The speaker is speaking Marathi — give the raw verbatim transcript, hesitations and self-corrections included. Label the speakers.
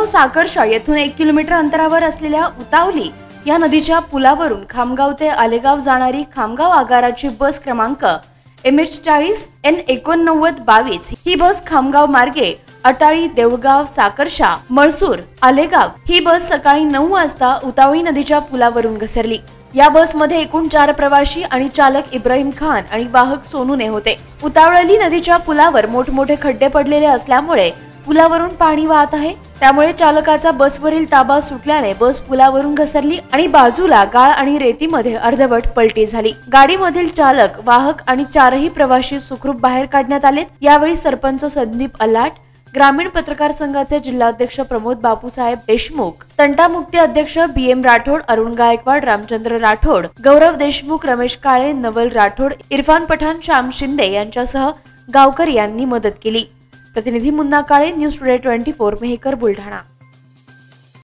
Speaker 1: साकर्शा येथून एक किलोमीटर अंतरावर असलेल्या उतावली या नदीच्या पुलावरून खामगाव ते आलेगाव जाणारी खामगाव आगाराची बस क्रमांक एम एच चाळीस एन एकोणनव्वद बावीस ही बस खामगाव मार्गे अटाळी, देऊळगाव, साकर्शा, मळसूर, आलेगाव ही बस सकाळी नऊ वाजता उतावळी नदीच्या पुलावरून घसरली। या बसमध्ये एकूण चार प्रवासी आणि चालक इब्राहिम खान आणि वाहक सोनूने होते। उतावळी नदीच्या पुलावर मोठमोठे खड्डे पडलेले असल्यामुळे पुलावरून पाणी वाहत आहे, त्यामुळे चालकाचा बसवरील ताबा सुटल्याने बस पुलावरून घसरली आणि बाजूला गाळ आणि रेतीमध्ये अर्धवट पलटी झाली। गाडीमधील चालक, वाहक आणि चारही प्रवासी सुखरूप बाहेर काढण्यात आले। यावेळी सरपंच संदीप अलाट, ग्रामीण पत्रकार संघाचे जिल्हाध्यक्ष प्रमोद बापूसाहेब देशमुख, तंटामुक्ती अध्यक्ष बी एम राठोड, अरुण गायकवाड, रामचंद्र राठोड, गौरव देशमुख, रमेश काळे, नवल राठोड, इरफान पठाण, श्याम शिंदे यांच्यासह गावकरी यांनी मदत केली। प्रतिनिधी मुन्ना काळे, न्यूज टुडे चोवीस, मेहकर, बुलढाणा।